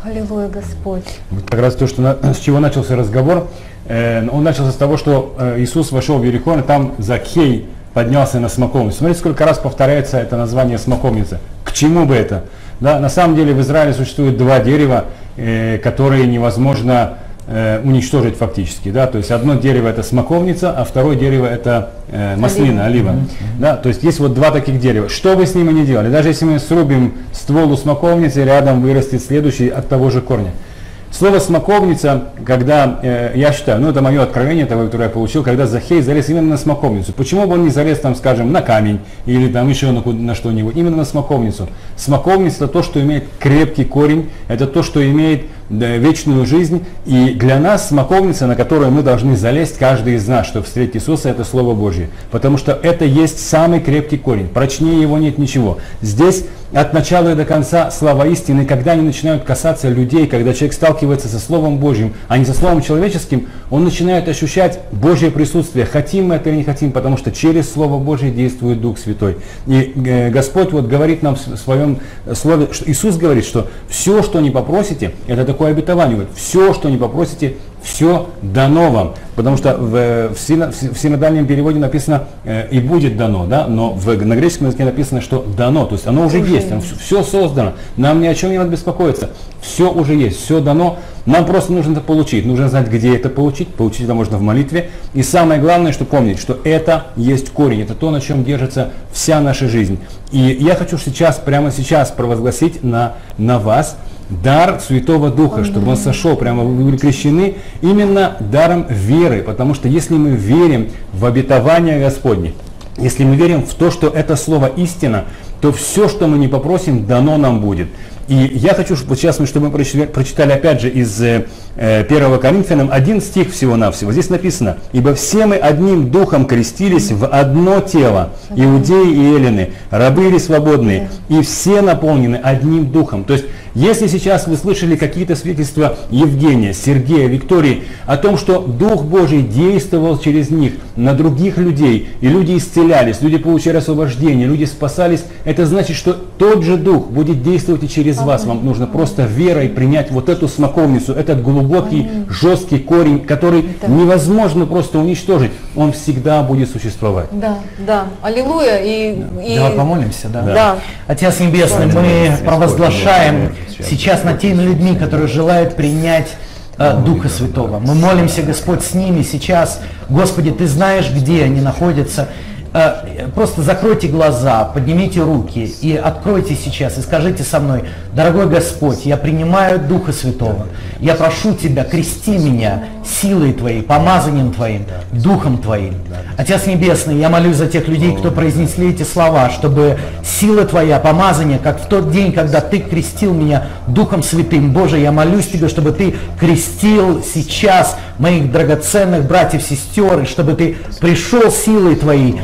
Аллилуйя, Господь. Как раз то, что с чего начался разговор, он начался с того, что Иисус вошел в Иерихон, и там Закхей поднялся на смоковницу. Смотрите, сколько раз повторяется это название смоковница. К чему бы это? Да, на самом деле в Израиле существует два дерева, которые невозможно уничтожить фактически. Да? То есть одно дерево это смоковница, а второе дерево это маслина, олива. Да? То есть есть вот два таких дерева. Что бы с ними ни делали, даже если мы срубим ствол у смоковницы, рядом вырастет следующий от того же корня. Слово смоковница, когда, я считаю, ну это мое откровение, которое я получил, когда Захей залез именно на смоковницу. Почему бы он не залез там, скажем, на камень или там еще на что-нибудь, именно на смоковницу. Смоковница это то, что имеет крепкий корень, это то, что имеет вечную жизнь. И для нас смоковница, на которую мы должны залезть, каждый из нас, чтобы встретить Иисуса, это Слово Божье. Потому что это есть самый крепкий корень, прочнее его нет ничего. Здесь от начала и до конца слова истины, когда они начинают касаться людей, когда человек сталкивается со Словом Божьим, а не со Словом человеческим, он начинает ощущать Божье присутствие, хотим мы это или не хотим, потому что через Слово Божье действует Дух Святой. И Господь вот говорит нам в своем Слове, что Иисус говорит, что все, что не попросите, это такое обетование, говорит, все, что не попросите, все дано вам. Потому что в синодальном переводе написано «и будет дано», да? Но на греческом языке написано, что «дано», то есть оно уже есть, все создано, нам ни о чем не надо беспокоиться, все уже есть, все дано, нам просто нужно это получить, нужно знать, где это получить это можно в молитве. И самое главное, что помнить, что это есть корень, это то, на чем держится вся наша жизнь. И я хочу сейчас, прямо сейчас провозгласить на вас дар Святого Духа, чтобы он сошел, прямо вы были крещены именно даром веры, потому что если мы верим в обетование Господне, если мы верим в то, что это слово истина, то все, что мы не попросим, дано нам будет. И я хочу, вот сейчас, чтобы мы прочитали опять же из 1 Коринфянам 1 стих всего-навсего. Здесь написано: «Ибо все мы одним духом крестились в одно тело, иудеи и эллины, рабы или свободные, и все наполнены одним духом». То есть, если сейчас вы слышали какие-то свидетельства Евгения, Сергея, Виктории о том, что Дух Божий действовал через них на других людей, и люди исцелялись, люди получали освобождение, люди спасались, это значит, что тот же Дух будет действовать и через вас. Вам нужно просто верой принять вот эту смоковницу, этот глубокий, жесткий корень, который невозможно просто уничтожить. Он всегда будет существовать. Да, да. Аллилуйя. Давай помолимся, да? Да. Отец Небесный, мы провозглашаем сейчас над теми людьми, которые желают принять Духа Святого. Мы молимся, Господь, с ними сейчас. Господи, Ты знаешь, где они находятся. Просто закройте глаза, поднимите руки и откройте сейчас и скажите со мной: дорогой Господь, я принимаю Духа Святого, я прошу Тебя, крести меня силой Твоей, помазанием Твоим, Духом Твоим. Отец Небесный, я молюсь за тех людей, кто произнесли эти слова, чтобы сила Твоя, помазание, как в тот день, когда Ты крестил меня Духом Святым. Боже, я молюсь Тебе, чтобы Ты крестил сейчас моих драгоценных братьев, сестер, и чтобы Ты пришел силой Твоей,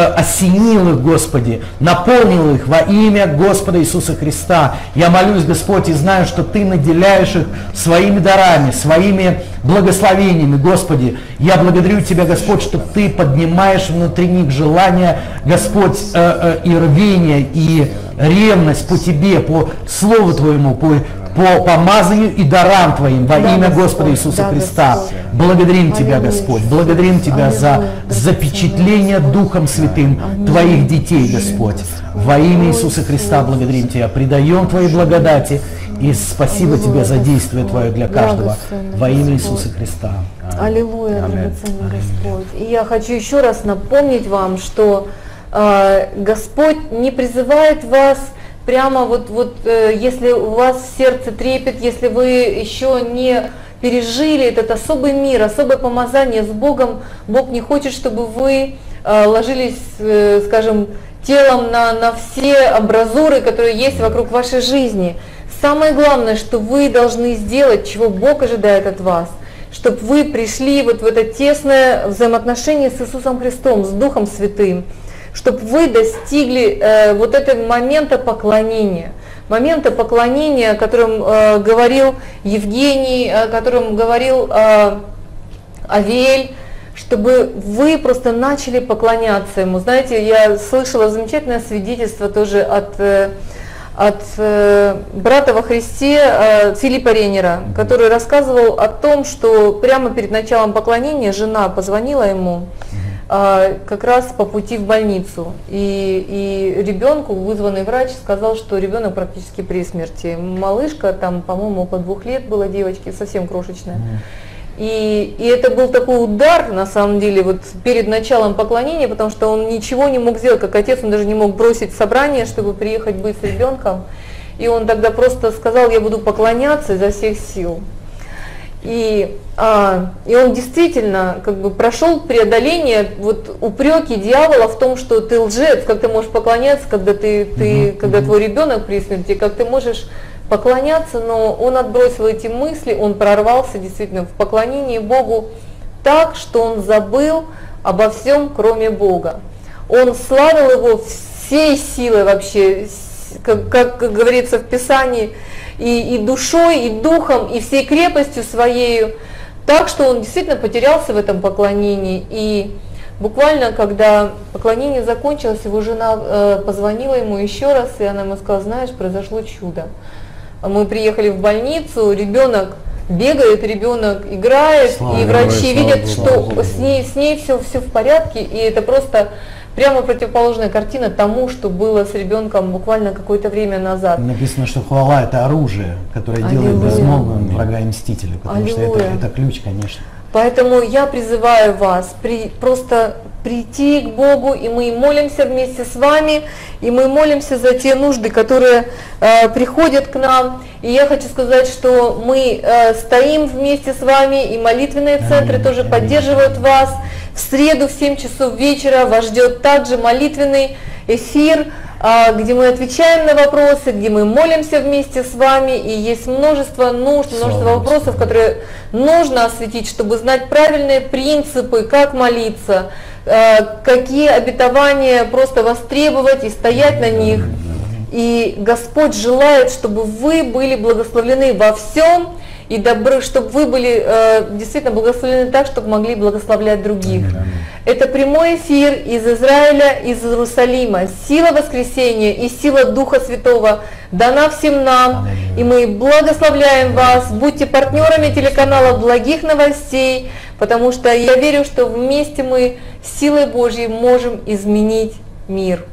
осенил их, Господи, наполнил их во имя Господа Иисуса Христа. Я молюсь, Господь, и знаю, что Ты наделяешь их своими дарами, своими благословениями, Господи. Я благодарю Тебя, Господь, что Ты поднимаешь внутри них желание, Господь, и рвение, и ревность по Тебе, по Слову Твоему, по помазанию и дарам Твоим во имя Господа Иисуса Христа. Благодарим Тебя, Господь, благодарим Тебя за запечатление Духом Святым Твоих детей, Господь. Во имя Иисуса Христа благодарим Тебя, предаем Твоей благодати и спасибо Тебе за действие Твое для каждого. Во имя Иисуса Христа. Аллилуйя, драгоценный Господь. И я хочу еще раз напомнить вам, что Господь не призывает вас прямо если у вас сердце трепет, если вы еще не пережили этот особый мир, особое помазание с Богом, Бог не хочет, чтобы вы ложились, скажем, телом на все амбразуры, которые есть вокруг вашей жизни. Самое главное, что вы должны сделать, чего Бог ожидает от вас, чтобы вы пришли вот в это тесное взаимоотношение с Иисусом Христом, с Духом Святым, чтобы вы достигли вот этого момента поклонения, о котором говорил Евгений, о котором говорил Авель, чтобы вы просто начали поклоняться Ему. Знаете, я слышала замечательное свидетельство тоже от от брата во Христе Филиппа Рейнера, который рассказывал о том, что прямо перед началом поклонения жена позвонила ему как раз по пути в больницу. И ребенку вызванный врач сказал, что ребенок практически при смерти. Малышка, там, по-моему, около 2 лет была девочки, совсем крошечная. И это был такой удар, на самом деле, вот перед началом поклонения, потому что он ничего не мог сделать, как отец, он даже не мог бросить собрание, чтобы приехать быть с ребенком. И он тогда просто сказал: я буду поклоняться изо всех сил. И он действительно как бы прошел преодоление вот упреки дьявола в том, что ты лжец, как ты можешь поклоняться, когда когда твой ребенок при смерти, как ты можешь поклоняться, но он отбросил эти мысли, он прорвался действительно в поклонении Богу так, что он забыл обо всем, кроме Бога. Он славил Его всей силой вообще, как говорится в Писании, и душой, и духом, и всей крепостью своею, так что он действительно потерялся в этом поклонении. И буквально, когда поклонение закончилось, его жена позвонила ему еще раз, и она ему сказала: знаешь, произошло чудо. Мы приехали в больницу, ребенок бегает, ребенок играет, и врачи видят, что с ней все в порядке, и это просто прямо противоположная картина тому, что было с ребенком буквально какое-то время назад. Написано, что хвала — это оружие, которое делает безмолвным врага и мстителя, потому что это ключ, конечно. Поэтому я призываю вас просто прийти к Богу, и мы молимся вместе с вами, и мы молимся за те нужды, которые приходят к нам. И я хочу сказать, что мы стоим вместе с вами, и молитвенные центры тоже поддерживают вас. В среду в 7 часов вечера вас ждет также молитвенный эфир, где мы отвечаем на вопросы, где мы молимся вместе с вами, и есть множество нужд, множество вопросов, которые нужно осветить, чтобы знать правильные принципы, как молиться, какие обетования просто востребовать и стоять на них. И Господь желает, чтобы вы были благословлены во всем, и чтобы вы были действительно благословлены так, чтобы могли благословлять других. Это прямой эфир из Израиля, из Иерусалима. Сила воскресения и сила Духа Святого дана всем нам, и мы благословляем вас. Будьте партнерами телеканала «Благих новостей», потому что я верю, что вместе мы силой Божьей можем изменить мир.